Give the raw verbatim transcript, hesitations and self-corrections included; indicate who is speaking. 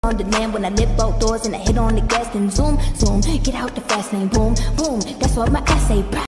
Speaker 1: on the land when I lift both doors and I hit on the gas and zoom, zoom. Get out the fast lane, boom, boom. That's what my ass say.